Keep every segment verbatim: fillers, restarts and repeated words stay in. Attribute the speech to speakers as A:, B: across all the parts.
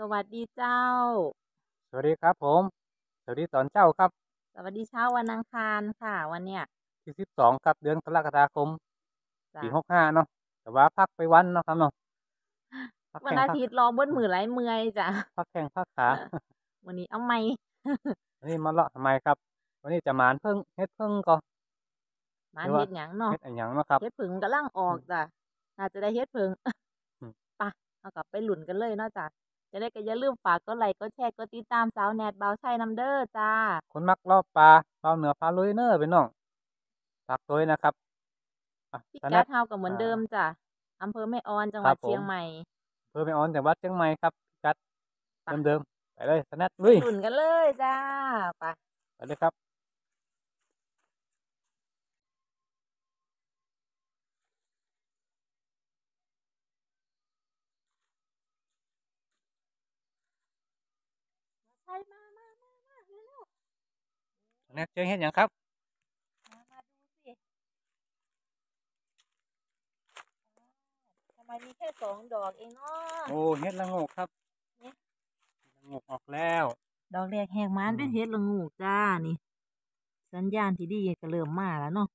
A: วัสดีเจ้า
B: สวัสดีครับผมสวัสดีตอนเช้าครับ
A: สวัสดีเช้าวันอังคารค่ะวันเนี้ย
B: ที่สิบสองครับเดือนกรกฎาคมปี
A: จ้ะ
B: หกห้าเนาะแต่ว่าพักไปวันเนาะครับเนาะพัก
A: วันอา
B: แข้งพัก
A: ทิตย์รอเบิ้น
B: อืม
A: มือหลายเมื่อยจ้ะ
B: พักแข้งพักขา
A: เออวันนี้เอาไหม
B: วันนี้มาเลาะทำไมครับวันนี้จะหมานเพิ่งเฮ็ดเพิ่งก็
A: มานเฮ็
B: หรือว่า
A: ดหยังเนาะ
B: เฮ็ดอะไรอย่างเนาะครับ
A: เฮ็ดผึ่งกำลังออ
B: อืม
A: กจ้ะน่าจะได้เฮ็ดผึ่ง
B: อืม
A: ไปเอากลับไปหลุ้นกันเลยเนาะจ้ะจะได้ก็อย่าลืมฝากกดไลค์กดแชร์กดติดตามสาวแหนดเบาชัยนำเด้อจ้า
B: คนมักลอบปลาเบาเหนือปลาลุยเนอร์เป็นน้องฝากตัวด้วยนะครับอ่ะ
A: พิ
B: สแนัด
A: กัดเฮาก็เหมือ
B: อ่า
A: นเดิมจ้ะอำเภอแม่ออนจังหวัด
B: ครับผม
A: เชียงใหม่
B: เพื่อไปออนจากวัดเชียงใหม่ครับจัด
A: ไป
B: เดิมๆไปเลยสแนัด
A: ไป
B: ลุย
A: หลุ้นกันเลยจ้าไป
B: ไปเลยครับ
A: ใช่มามามามาเร็ว
B: สแนัดเจอเฮ็ดอย่างครับ
A: ๆมามาดูสิ ทำไมมีแค่สองดอกเองเนาะ
B: โอ้เฮ็ดละโงกครับ
A: นี่
B: ละโงกออกแล้ว
A: ดอกแรกแหกมัน
B: อืม
A: เป็นเห็ดละงูกจ้านี่สัญญาณที่ดีก็เริ่มมาแล้วเนาะ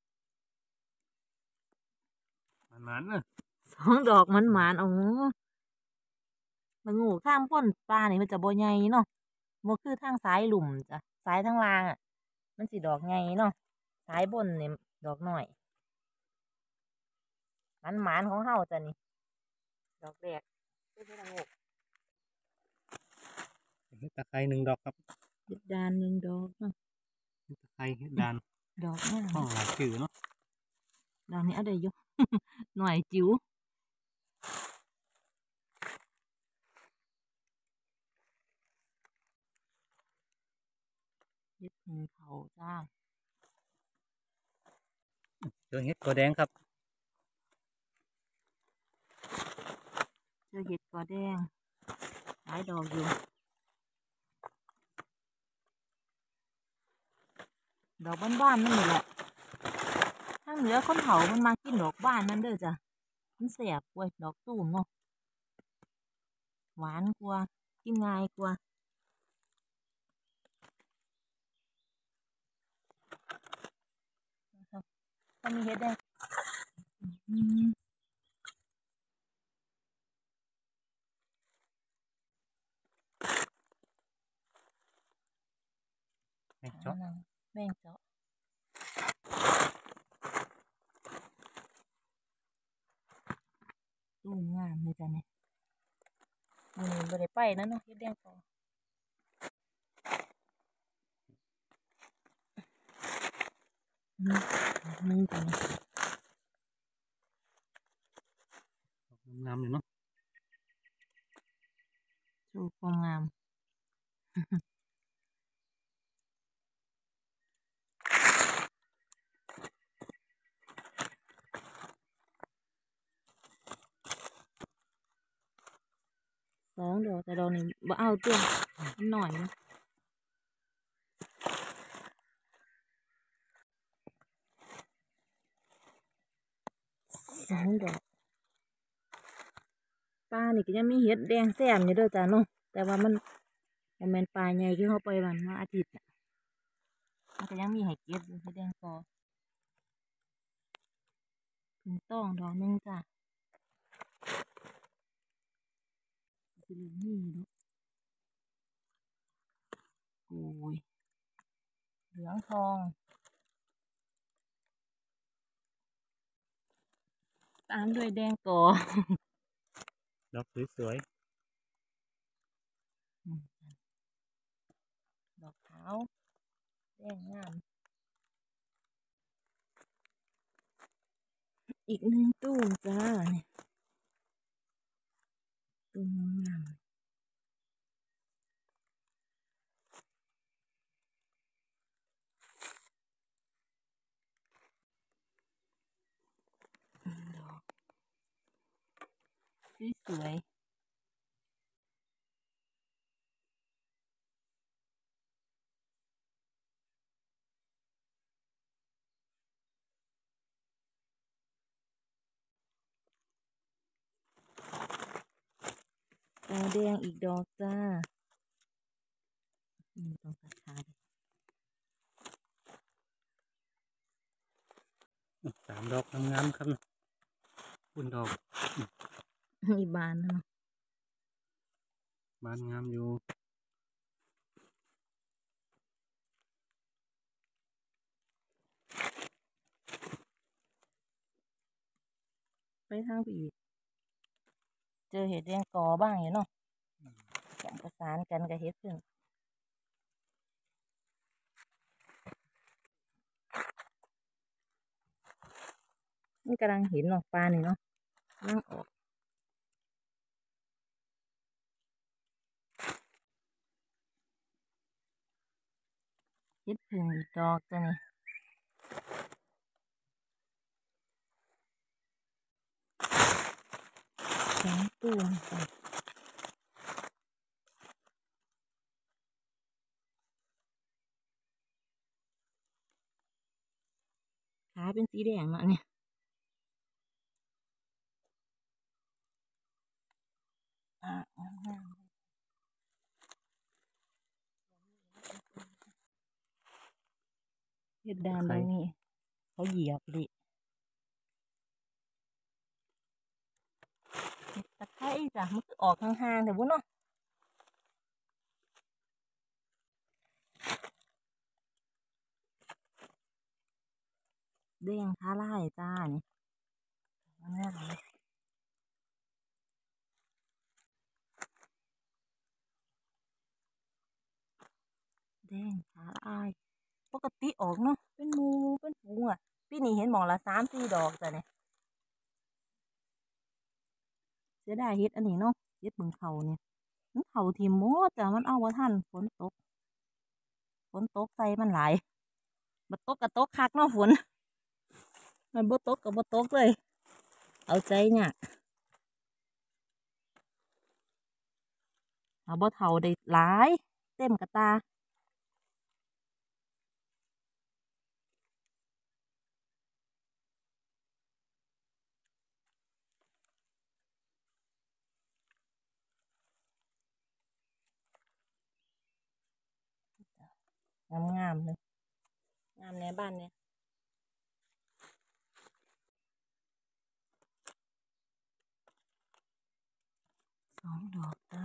B: มันมันเนอะ
A: สองดอกมัน
B: อืม
A: หมานโอ้ละงูกข้ามพ้นปลานี่มันจะบ่ใหญ่เนาะบ่คือทางซ้ายหลุมจ้ะซ้ายทางล่างอ่ะมันสิดอกใหญ่เนาะซ้ายบนนี่ดอกน้อยมันหมานของเฮาจ้ะนี่ดอกแรกเป็นเห็ดละงูก
B: เฮ็ดตะไคร้หนึ่งดอกครับ
A: เห็ดดานหนึ่งดอกเนาะ
B: เฮ็ดตะไคร้เฮ็ดดาน
A: ดอกงาม
B: ห้องหลายชื่อเนาะ
A: ดอกนี้เอาได้อยู่ หน่อยจิ๋วเห็ดพึ่งเขาจ้า
B: เจอเฮ็ดกอแดงครับ
A: เจอเห็ดกอแดงหลายดอกอยู่ดอกบ้านๆนั่นนี่แหละทางเหนือคนเผามันมากินดอกบ้านนั่นเด้อจ้ะมันแสบกว่าดอกตูมเนาะหวานกว่ากินง่ายกว่านะครับถ้ามีเห็ดแดงอืม
B: แม่งเจาะ
A: หาหนังแม่งเจาะตูมงามเลยจ้ะเนี่ยมือบ่ได้ไปนะเนาะเห็ดแดงต่ออืมมือจ้ะเนี่ย
B: งามอยู่เนาะ
A: โชว์ความงาม สองดอกแต่ดอกนี้บ่เอาตัวมันหน่อยนะสองดอกปลานี่ก็ยังมีเห็ดแดงแซมอยู่เด้อจ้าเนาะแต่ว่ามันมันแม่นปลาใหญ่ที่เขาไปวันวันอาทิตย์น่ะมันก็ยังมีให้เก็บอยู่เห็ดแดงกอถึงต้องดอกหนึงจ้ะสิเหลืองนี่เนาะโอ้ยเหลืองทองตามด้วยแดงกอ
B: ดอกสวย
A: อืมดอกขาวแดงงามอีกหนึ่งตู้จ้าเนี่ยตู้งามๆดอกสวยต่อแดงอีกดอกจ้านี่ต้องตัดขาดิ
B: สามดอกงามๆครับคุณดอก
A: อีบานนะเนาะ
B: บานงามอยู่
A: ไปทางพี่อีกเจอเห็ดแดงกอบ้างอยู่เนาะแข่งประสานกันกับเห็ดพึ่งนี่กำลังเห็นเนาะปลานี่เนาะนั่งออกเห็ดพึ่งอีกดอกจ้ะนี่สองตัวจ้ะขาเป็นสีแดงเนาะเนี่ยอ่ะเห็ดดานตรงนี้เขาเหยียบดิเห็ดตะไคร้จ้ะมันคือออกห่างๆแต่บุ้นเนาะแดงท้าไล่จ้านี่งามเลยแดงท้าไล่ปกติออกเนาะเป็นหมูเป็นฝูงอ่ะปีนี้เห็นหมองละสามสี่ดอกจ้ะเนี่ยเสียดายเฮ็ดอันนี้เนาะเฮ็ดเบิ่งเขาเนี่ยมันเขาทิ่มหมดจ้ะมันเอาบ่ทันฝนตกฝนตกใส่มันหลายบ่ตกก็ตกคักเนาะฝนมันบ่ตกก็บ่ตกเลยเอาใจเนี่ยเอาบ่เท่าได้หลายเต็มกระตางามๆเลยงามในบ้านเนี่ยสองดอกได้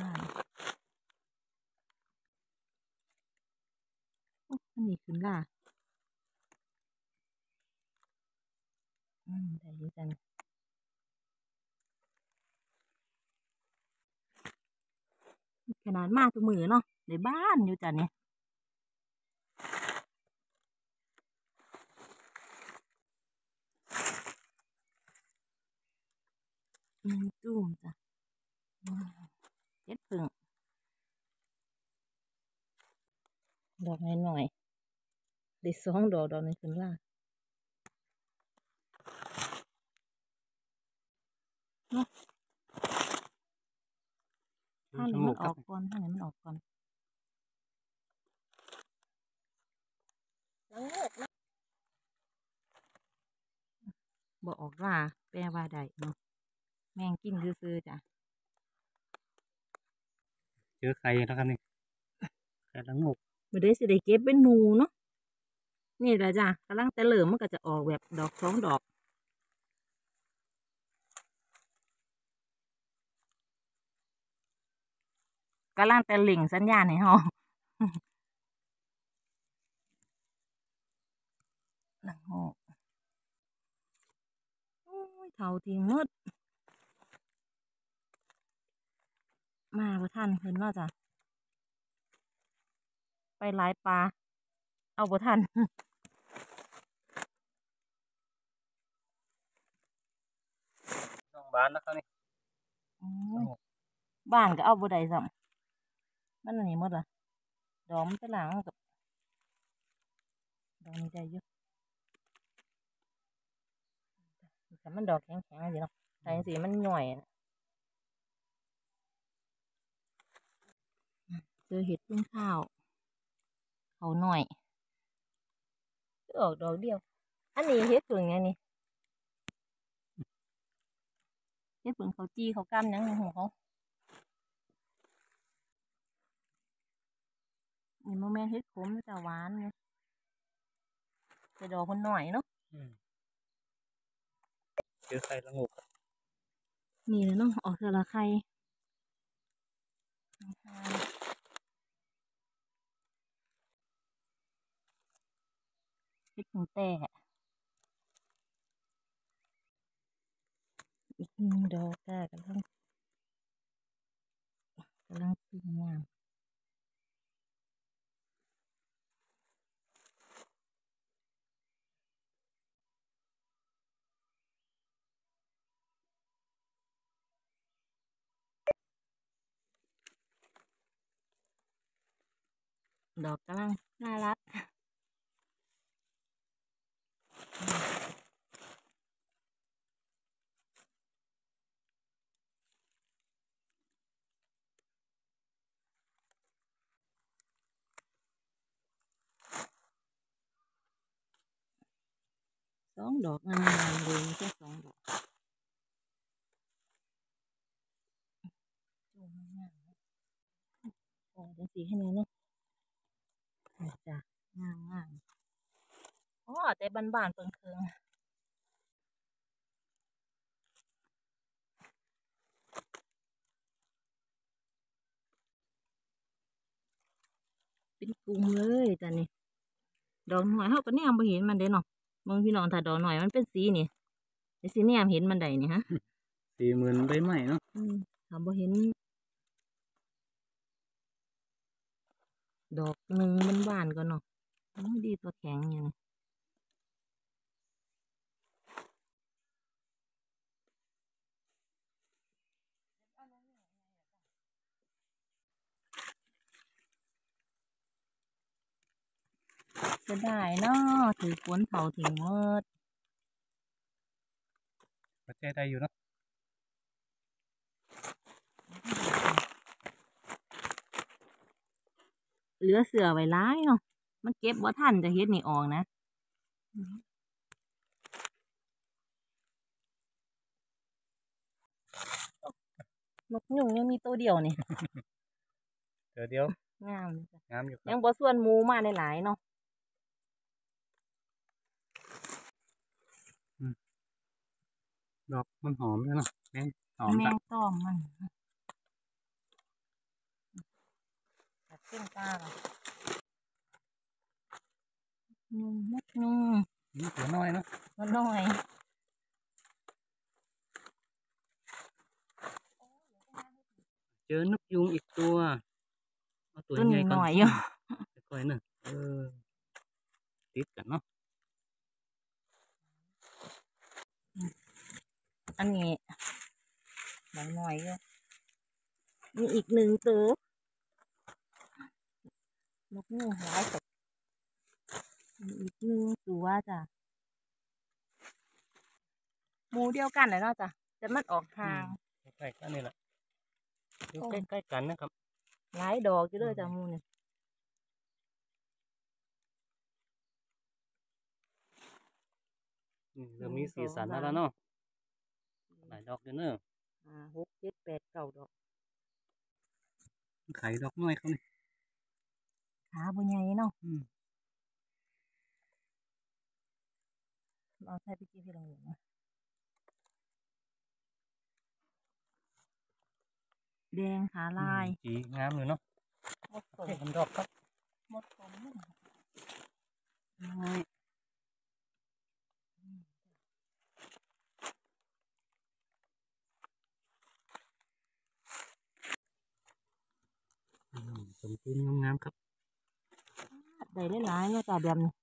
A: อันนี้ขึ้นล่ะอืมได้อยู่จ้ะขนาดมากทุกมือเนาะในบ้านอยู่จ้ะเนี่ยอืมจุ่มจ้ะเฮ็ดพึ่งดอกน้อยๆได้สองดอกดอกนี้ขึ้นล่ะเนาะถ้าไหนมันออกก่อนถ้าไหนมันออกก่อนแล้วเงือกนะบ่ออกล่าแปลว่าได้เนาะแมงกินซื่อๆจ้ะ
B: เจอใครแล้วครับนี่ไข่ละงก
A: มื่อได้สิได้เก็บเป็นหนูเนาะนี่แหละจ้ะกำลังแต่เหลิมมันก็จะออกแบบดอกสองดอกกำลังแต่หลิ่งสัญญาณให้เฮาหนังโหโอ้ยเท่าทิ้งหมดมาบ่ทันเพิ่นว่าจ้ะไปหลายปลาเอาบ่ทัน
B: น้องบานนะครับนี่
A: โอ้ยบ้านก็เอาบ่ได้ซ้ำมันอันนี้หมดล่ะดอกมันไปหลังกับดอกนี้ได้อยู่แต่มันดอกแข็งๆสิเนาะแต่จังซี่มันหน่อยน่ะเจอเห็ดพึ่งข้าวเขาหน่อยออกดอกเดียวอันนี้เห็ดพึ่งไงนี่เห็ดพึ่งเขาจี้เขากำยังในหัวเขานี่โมแมนเฮ็ดขมแต่หวานไงแต่ดอกมันหน่อยเนาะ
B: เจอไข่ละงูครับ
A: นี่เลยเนาะออกเสือละไข่เฮ็ดผงแต่อีกหนึ่งดอกจ้ากำลังกำลังขึ้นงามดอกกำลังน่ารักสองดอกงามๆเลยแค่สองดอกจูงงามๆอ๋อจังสีให้แน่เนาะจ้ะงามงามอ๋อแต่บานๆเปิงเคิงเป็นกลุ่มเลยจ้ะนี่ดอกหน่อยเขาก็แนมบ่เห็นมันเด้เนาะเมืองพี่น้องถ้าดอกหน่อยมันเป็นสีนี่ไอ้สีแนมเห็นมันได้นี่ฮะ
B: สี่หมื่นใบไม้เนาะ
A: อืมถ้าบ่เห็นดอกหนึ่งมันบานๆก็เนาะโอ้ยดีตัวแข็งอย่างจะได้เนาะถือฝนเผาถึงหมด
B: ก็ใจได้อยู่เนาะ
A: เหลือเสือไว้ร้ายเนาะมันเก็บบ่ทันจะเฮ็ดนี่ออกนะนกยุงยังมีตัวเดียวนี่
B: เดี๋ยวเดียว
A: งามเลยจ้ะ
B: งามอยู่ครั
A: ยั
B: บ
A: งบ่ส่วนหมูมาหลายๆเนาะ
B: ดอกมันหอมเลยเนาะแม่งหอม
A: แม
B: จัง
A: งต้อมมันตัดเส้นตาเนาะนุ่มนักนุ่ม
B: นี่ตัวน้อยเนาะ
A: มาหน่อย
B: เจอนกยุงอีกตัวเอาตัว
A: ตัว
B: ใหญ่
A: นี้ห
B: ก่อน
A: น่อยอยู่
B: ค่อยๆเนอะเออติดกันเนาะ
A: อันนี้หน่อยหน่อยอยู่มีอีกหนึ่งตัวนกงูหลายตัวมีอีกหนึ่งตัวจ้ะหมูเดียวกันเลยเนาะจ้ะแต่มันออกทาง
B: ใกล้ๆกันนี่แหละอยู่ใกล้ๆกันนะครับ
A: หลายดอกอยู่เลยจ้ะหมูนี่
B: นี่เริ่มมีสีสันแล้วล่ะเนาะหลายดอกอยู่เนอะ
A: อ่าหกเจ็ดแปดเก้าดอก
B: ไข่ดอกน้อยเขานี่
A: ขาบ่ใหญ่เนาะ
B: อืม
A: เอาใส่ไปกินที่โรงเรียนนะแดงขาลาย
B: จีงามเลยเนาะ
A: หมดสม
B: เห็นดอกครับ
A: หมดสมเลยนะ
B: น้อยอืมสมบูรณ์งามๆครับ
A: ได้หลายๆเนาะจ้ะแบบนี้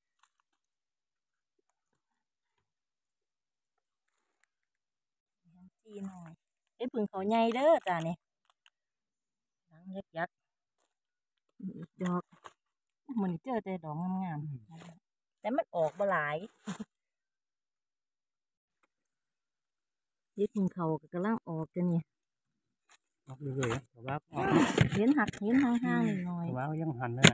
A: จีหน่อยไอ้ผึ่งเขาใหญ่เด้อจ้ะนี่หลังยักยักมีอีกดอกมันเจอแต่ดอกงามๆแต่มันออกบ่หลายยี่ผึ่งเขาก็กำลังออกกันนี่
B: ออกเลยๆแต่ว่าออก
A: เห็นหักเห็นห่างๆหน่อย
B: แต่ว่ายังหันเลยนะ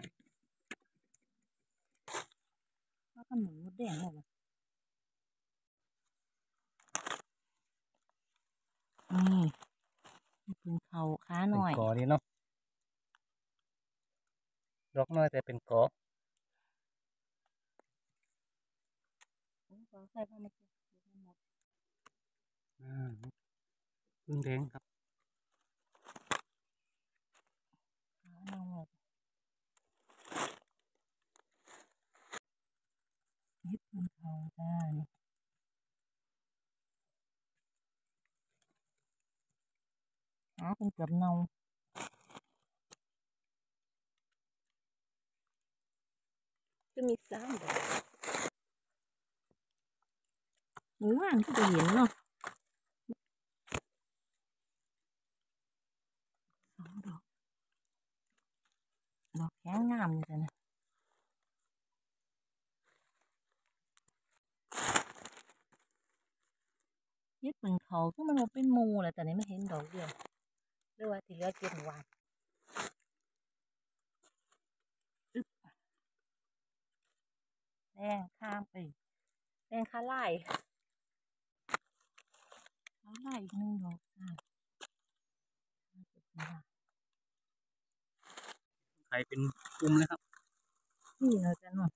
A: ๆแล้วก็หมุนมดแดงเลยว่ะนี่ยี่ผึ่งเขาขาหน่อย
B: ก่อนี้เนาะดอกน้อยแต่เป็นเกาะ
A: เราใส่ผ้ามาเก็บหมด
B: อ่าพึ่งแดงครับ
A: หาน้องหมดเฮ็ดเพิ่นเขาจ้านี่หาเป็นเกือบเน่าจะมีสามดอกหมู่บ้านที่จะเห็นเนาะสองดอกดอกแข็งงามเลยจ้ะเนี่ยเฮ็ดเพิ่นเขาคือมันบ่เป็นหมู่แหละแต่นี่ไม่เห็นดอกเดียวหรือว่าที่เหลือเก็บไว้อึ๊บแดงข้ามไปแดงคาไล่คาไล่อีกหนึ่งดอกจ้า
B: ไข่เป็นกลุ่มเลยครับ
A: นี่เราจะเนาะ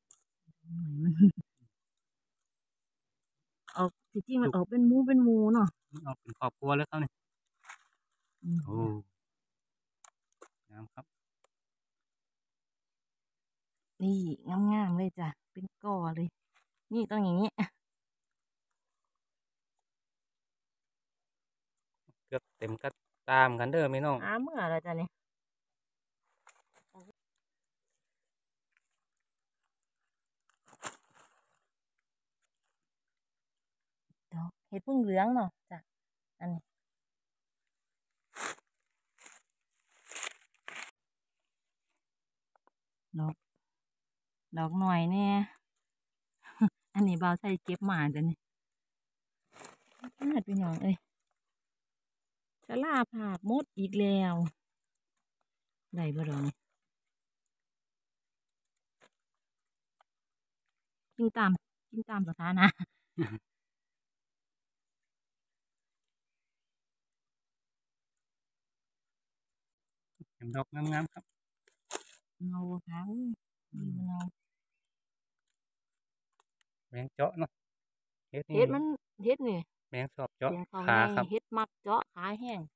A: ออกจริงๆมันออกเป็นหมูเป็นหมูเนาะ
B: ออกเป็นครอบครัวแล้วครับนี่
A: อืม
B: โอ้งามครับ
A: นี่งามๆเลยจ้ะเป็นก่อเลย นี่ต้องอย่างนี้
B: เกือบเต็มก็ตามกันเด้อพี่น้อง
A: หาเมื่อแล้วจ้ะนี่ดอกเห็ดพึ่งเหลืองเนาะจ้ะอันนี้ดอกดอกหน่อยเนี่ย อันนี้เบาใส่เก็บมาจ้ะนี่น่าเป็นอย่างเอ้ยชะลาภาพมดอีกแล้วได้บ่ดอกนี่กินตามกินตามสถานะ
B: เห็นดอกงามๆครับ
A: เงาค่ะอุ้ยนี่มันเงา
B: แมงเจาะเนาะเฮ็ดนี่
A: เฮ็ดมันเฮ็ดนี่
B: แมงชอบเจาะ
A: เสียงเขา
B: ขา
A: ใหญ่
B: ครับ
A: เฮ็ดมักเจาะขาแห้ง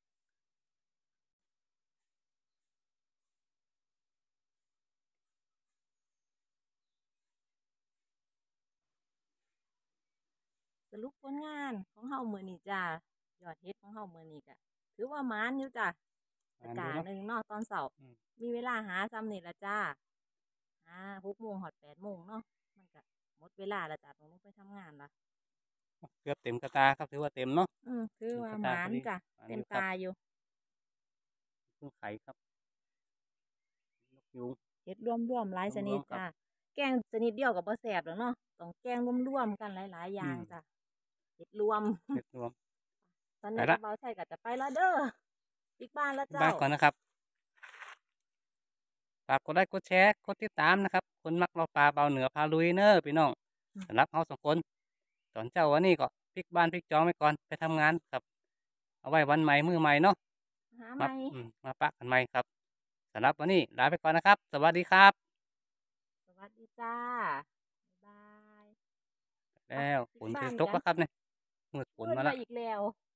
A: สรุปผลงานของเฮามื้อนี้จ้ายอดเฮ็ดของเฮามื้อนี้ก็ถือว่าหมานอยู่จ้ะตะกร้าหนึ่งเนาะตอนเช้า
B: อืม
A: มีเวลาหาซ้ำนี่ล่ะจ้าหาหกโมงฮอดแปดโมงเนาะมันก็หมดเวลาแล้วจ้ะต้องลงไปทำงานละ
B: เกือบเต็มกระตาครับถือว่าเต็มเนาะ
A: อือคือว่า
B: เต็ม
A: ห
B: ตา
A: มาน
B: พอดี
A: จ้ะ
B: หมาน
A: เต็
B: อ
A: ม
B: ยู่ครับ
A: ตาอยู่
B: พึ่งไข่ครับนกยูง
A: เฮ็ดรวมๆหลายชนิด
B: รวมๆครับ
A: จ้ะแกงชนิดเดียวก็บ่แซ่บหรอกเนาะต้องแกงรวมๆกันหลายๆอย่าง
B: อืม
A: จ้ะเฮ็ดรวม
B: เห็ดรวม
A: ตอน
B: ไป
A: นี้
B: ละ
A: ก็เบาใช่ก็จะไปแล้วเด้อปิกบ้านแล้วเจ้า
B: บ้านก่อนนะครับฝากกดไลค์กดแชร์กดติดตามนะครับ คนมักเราปลาเบาเหนือพาลุยเนอพี่น้อง
A: อืม
B: สำหรับเราสองคนตอนเจ้าวันนี้ก็พลิกบ้านพลิกจองไปก่อนไปทำงานครับ เอาไว้วันใหม่มือใหม่เนาะ
A: หาให
B: มา
A: ม่
B: อืมมาปะกันใหม่ครับสำหรับวันนี้ลาไปก่อนนะครับ สวัสดีครับ
A: สวัสดีจ้า บ๊ายบาย
B: แล้ว
A: ไป
B: ฝน
A: บ้า
B: จะ
A: น
B: ตก
A: กัน
B: แล้วครับเนี่ยมืดฝน
A: มืด
B: มา
A: มา
B: แล้ว
A: อีกแล้ว